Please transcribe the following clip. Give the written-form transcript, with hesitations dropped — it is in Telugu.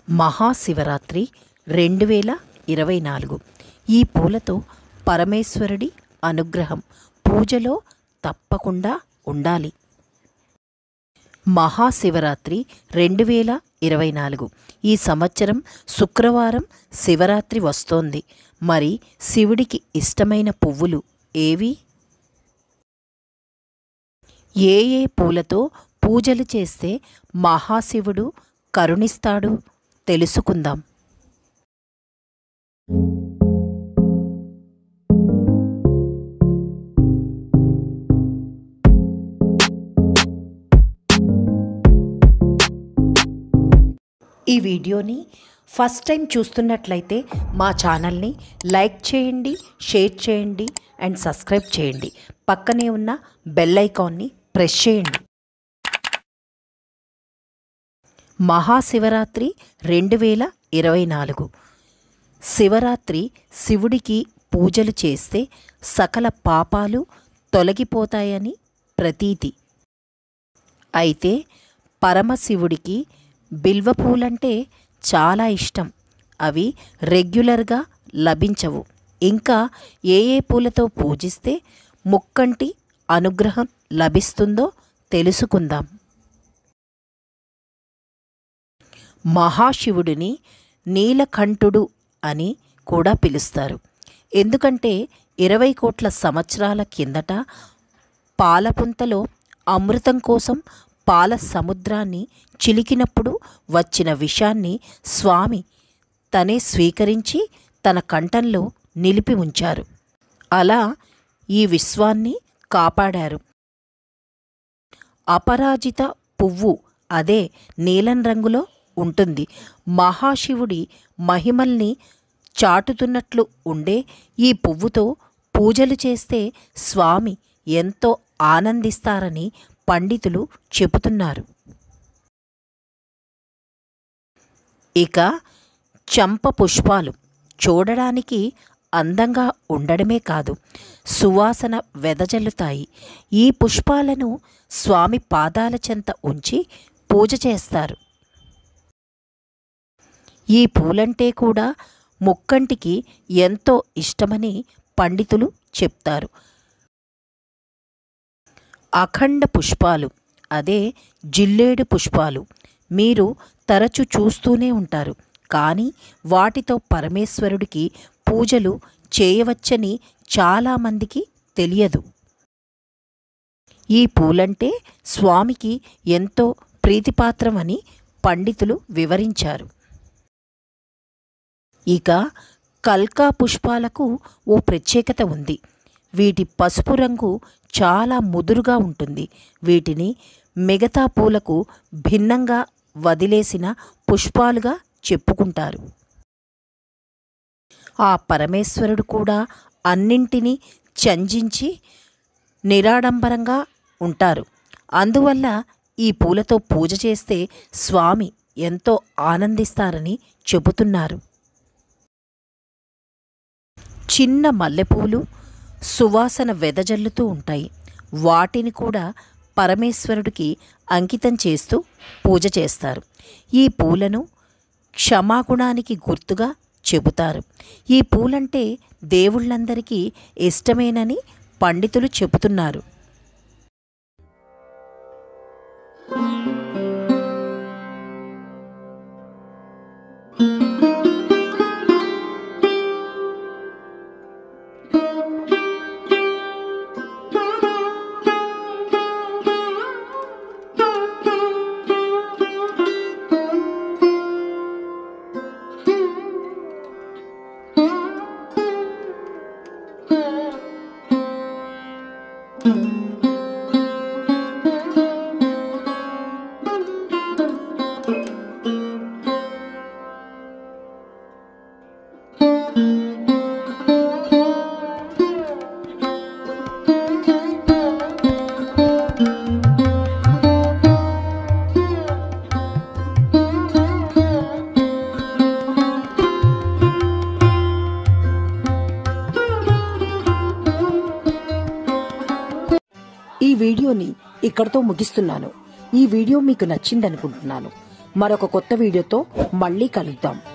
మహాశివరాత్రి 2024 ఈ పూలతో పరమేశ్వరుడి అనుగ్రహం పూజలో తప్పకుండా ఉండాలి. మహాశివరాత్రి 2024 ఈ సంవత్సరం శుక్రవారం శివరాత్రి వస్తోంది. మరి శివుడికి ఇష్టమైన పువ్వులు ఏవి? ఏ ఏ పూలతో పూజలు చేస్తే మహాశివుడు కరుణిస్తాడు తెలుసుకుందాం. ఈ వీడియోని ఫస్ట్ టైం చూస్తున్నట్లయితే మా ఛానల్ని లైక్ చేయండి, షేర్ చేయండి అండ్ సబ్స్క్రైబ్ చేయండి. పక్కనే ఉన్న బెల్ ఐకాన్ని ప్రెస్ చేయండి. మహాశివరాత్రి 2024 శివరాత్రి శివుడికి పూజలు చేస్తే సకల పాపాలు తొలగిపోతాయని ప్రతీతి. అయితే పరమశివుడికి బిల్వపూలంటే చాలా ఇష్టం. అవి రెగ్యులర్గా లభించవు. ఇంకా ఏ ఏ పూలతో పూజిస్తే ముక్కంటి అనుగ్రహం లభిస్తుందో తెలుసుకుందాం. మహాశివుడిని నీలకంఠుడు అని కూడా పిలుస్తారు. ఎందుకంటే 20 కోట్ల సంవత్సరాల కిందట పాలపుంతలో అమృతం కోసం పాల సముద్రాన్ని చిలికినప్పుడు వచ్చిన విషాన్ని స్వామి తనే స్వీకరించి తన కంఠంలో నిలిపి ఉంచారు. అలా ఈ విశ్వాన్ని కాపాడారు. అపరాజిత పువ్వు అదే నీలం రంగులో ఉంటుంది. మహాశివుడి మహిమల్ని చాటుతున్నట్లు ఉండే ఈ పువ్వుతో పూజలు చేస్తే స్వామి ఎంతో ఆనందిస్తారని పండితులు చెబుతున్నారు. ఇక చంప పుష్పాలు చూడడానికి అందంగా ఉండడమే కాదు, సువాసన వెదజల్లుతాయి. ఈ పుష్పాలను స్వామి పాదాల చెంత ఉంచి పూజ చేస్తారు. ఈ పూలంటే కూడా ముక్కంటికి ఎంతో ఇష్టమని పండితులు చెప్తారు. అఖండ పుష్పాలు అదే జిల్లేడు పుష్పాలు మీరు తరచు చూస్తూనే ఉంటారు. కానీ వాటితో పరమేశ్వరుడికి పూజలు చేయవచ్చని చాలామందికి తెలియదు. ఈ పూలంటే స్వామికి ఎంతో ప్రీతిపాత్రమని పండితులు వివరించారు. ఇక కల్కా పుష్పాలకు ఓ ప్రత్యేకత ఉంది. వీటి పసుపు రంగు చాలా ముదురుగా ఉంటుంది. వీటిని మిగతా పూలకు భిన్నంగా వదిలేసిన పుష్పాలుగా చెప్పుకుంటారు. ఆ పరమేశ్వరుడు కూడా అన్నింటినీ చంజించి నిరాడంబరంగా ఉంటారు. అందువల్ల ఈ పూలతో పూజ చేస్తే స్వామి ఎంతో ఆనందిస్తారని చెబుతున్నారు. చిన్న మల్లెపూలు సువాసన వెదజల్లుతూ ఉంటాయి. వాటిని కూడా పరమేశ్వరుడికి అంకితం చేస్తూ పూజ చేస్తారు. ఈ పూలను క్షమాగుణానికి గుర్తుగా చెబుతారు. ఈ పూలంటే దేవుళ్ళందరికీ ఇష్టమేనని పండితులు చెబుతున్నారు. ఈ వీడియోని ఇక్కడితో ముగిస్తున్నాను. ఈ వీడియో మీకు నచ్చిందనుకుంటున్నాను. మరొక కొత్త వీడియోతో మళ్ళీ కలుద్దాం.